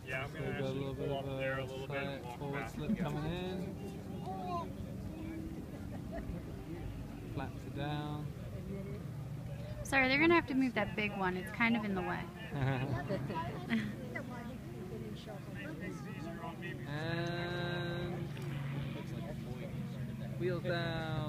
Yeah, I'm So going we've to got a little bit of a side forward slip coming in. Flaps it down. Sorry, they're going to have to move that big one. It's kind of in the way. And wheels down.